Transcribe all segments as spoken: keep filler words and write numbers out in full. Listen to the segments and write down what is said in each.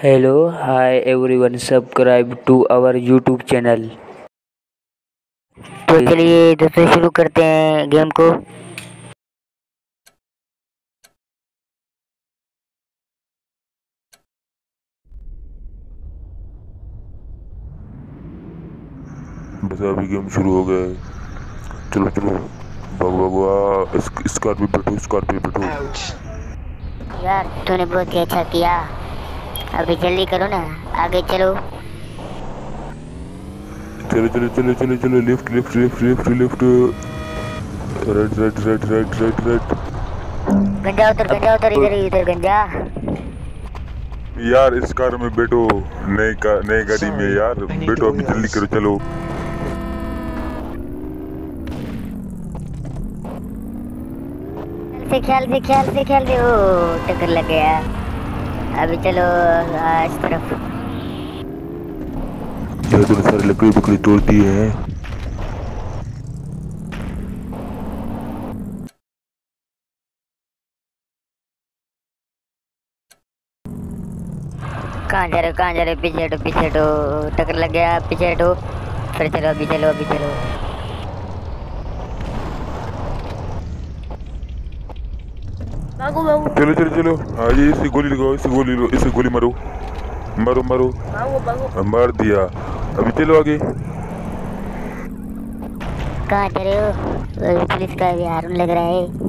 Hello, hi everyone, subscribe to our YouTube channel. तो चलिए दोस्तों शुरू करते हैं गेम को। बस अभी गेम शुरू हो गया है। चलो चलो भागो भागो, आ स्कॉर्पियो बैठो, स्कॉर्पियो बैठो। यार तूने बहुत ही अच्छा किया, अभी जल्दी करो ना, आगे चलो। चलो चलो चलो चलो चलो, left left left left left, right right right right right right. गंजा उधर, गंजा उधर, इधर इधर गंजा। यार इस कार में बैठो, नई कार नई गाड़ी में यार बैठो, अभी जल्दी करो चलो। से ख्याल से ख्याल से ख्याल से ओ टक्कर लग गया। अभी चलो इस तरफ। यार तूने सारी लकड़ी बकड़ी तोड़ दी है। कहाँ जा रहे हो, कहाँ जा रहे हो? पीछे हटो, पीछे हटो, टक्कर लग गया, पीछे हटो। फिर चलो, अभी चलो, अभी चलो। भागो भागो। चलो चलो चलो, हाँ ये इसे गोली लगाओ, इसे गोली लो, इसे गोली मारो मारो मारो। भागो भागो। मार दिया, अभी चलो आगे। कहाँ जा रहे हो? पुलिस का भी हारून लग रहा है।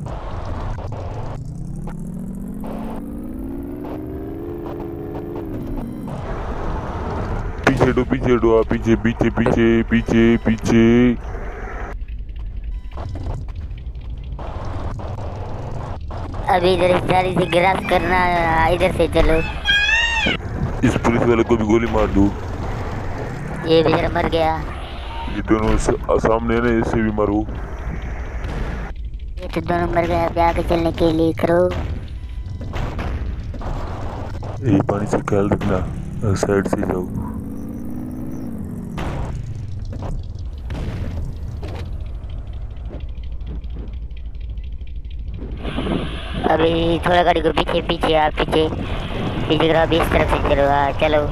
पीछे हटो, पीछे हटो, आप पीछे पीछे पीछे पीछे पीछे। अभी इधर गाड़ी से क्रॉस करना, इधर से चलो। इस पुलिस वाले को भी गोली मार दूं? ये बेचारा मर गया। ये दोनों सामने है ना, इससे भी मारो। ये तो दोनों मर गए, अभी आगे चलने के लिए करो। ये पानी से ख्याल रखना, साइड से जाओ। अभी थोड़ा गाड़ी को पीछे पीछे, आप पीछे पीछे करो, अभी इस तरफ से चलो। हाँ चलो।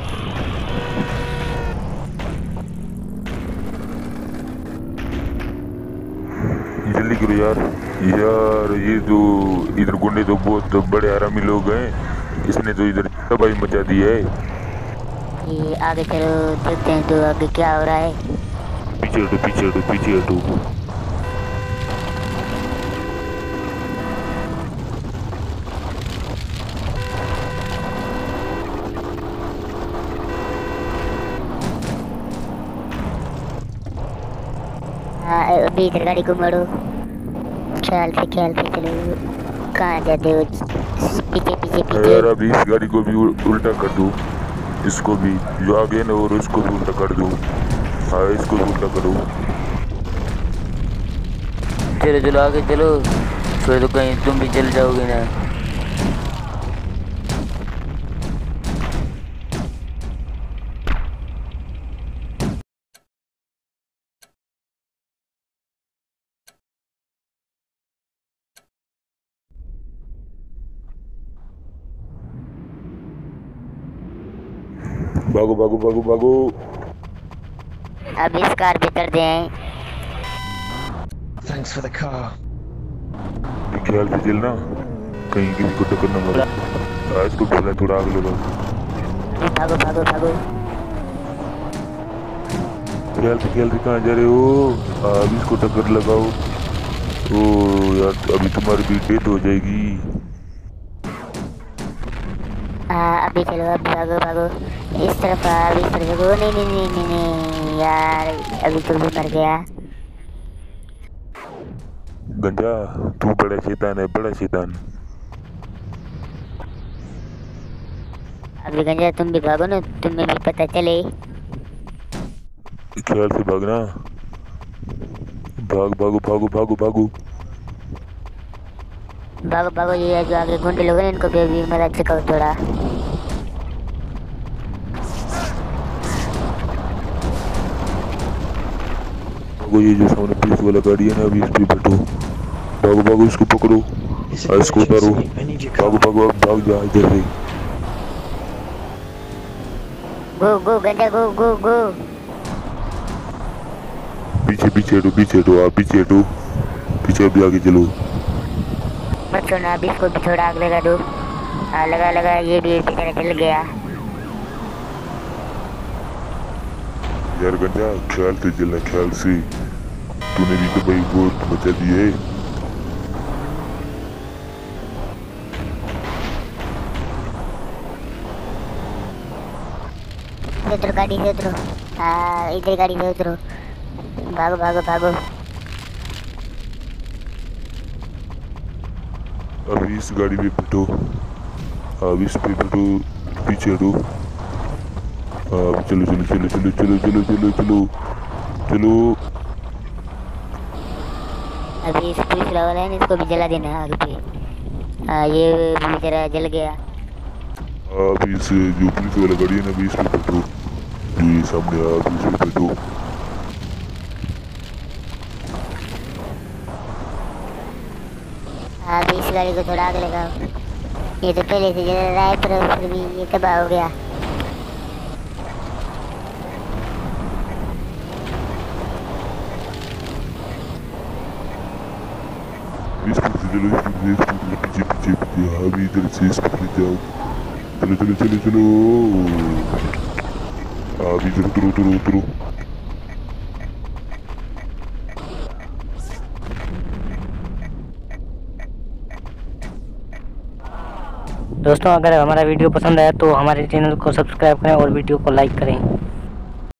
जल्दी करो यार। यार ये जो इधर गुंडे तो बहुत बड़े आरामी लोग हैं, इसने तो इधर तबाही मचा दी है। ये आगे चलो, देखते हैं तो आगे क्या हो रहा है। पीछे हटो, पीछे हटो, पीछे हटो। हाँ अभी इधर गाड़ी को मोड़ो, ख्याल से ख्याल से चलो। कहाँ जाते हो? पीछे पीछे पीछे। यार अभी इस गाड़ी को भी उल्टा कर दूं, इसको भी जो आगे है ना और इसको भी उल्टा कर दूं। हाँ इसको भी उल्टा करो। चलो चलो आगे चलो, फिर तो कहीं तुम भी चल जाओगे ना। भागो भागो भागो भागो। अब इस कार पे चढ़ते हैं। Thanks for the car. ख्याल से चलना, कहीं किसी को टक्कर न मारो। हाँ, इसको बोला थोड़ा आगे लगाओ। भागो भागो भागो। ख्याल से ख्याल से, कहाँ जा रहे हो? अभी इसको टक्कर लगाओ। ओ यार अभी तुम्हारी भी डेथ हो जाएगी। हाँ अभी चलो, अभी भागो भागो इस तरफ। अभी इस तरफ भागो। नहीं नहीं नहीं नहीं नहीं यार, अभी तो भी मर गया। गंजा तू बड़ा शैतान है, बड़ा शैतान। अभी गंजा तुम भी भागो ना, तुम्हें भी पता चले। ख्याल से भागना, भाग भागो भागो भागो भागो। भागो भागो। ये जो आगे गुंडे लोग हैं इनको भी अभी मदद सिखाओ थोड़ा। भागो, ये जो सामने पुलिस वाला गाड़ी है ना, अभी इस पे बैठो। भागो भागो, इसको पकड़ो, It's a हाँ, good इसको उतारो। agency. I need your car. भागो भागो, अब भाग जा इधर से। गो गो गंजा गो गो गो। पीछे पीछे हटो पीछे हटो आप पीछे हटो पीछे अभी आगे चलो। मत छोड़ना अभी इसको भी थोड़ा आग लगा दो। हाँ लगा लगा ये भी बेचारा जल गया। यार गंजा ख्याल से चलना ख्याल से तूने भी तो भाई बहुत मचा दी है। उतरो गाड़ी से उतरो। हाँ इधर गाड़ी से उतरो। भागो भागो भागो। अभी इस गाड़ी में बैठो अब इस पे बैठो पीछे हटो। अब चलो चलो चलो चलो चलो चलो चलो चलो चलो। अभी इस पुलिस वाला है ना इसको भी जला देना आग पे। हाँ ये बेचारा जल गया। अब इस जो पुलिस वाला गाड़ी है ना अभी इस पे बैठो ये सामने आप इस पे बैठो। अभी इस गाड़ी को थोड़ा आग लगाओ। ये तो पहले से जल रहा है पर फिर भी ये तबाह हो गया। इस पे चलो इस पे इस पे पीछे पीछे पीछे हाँ अभी इधर से इस पे जाओ चलो चलो चलो चलो। अभी इधर उतरो उतरो उतरो। दोस्तों अगर हमारा वीडियो पसंद आया तो हमारे चैनल को सब्सक्राइब करें और वीडियो को लाइक करें।